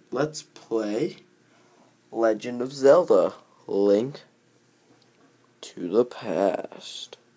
let's play Legend of Zelda: Link to the Past.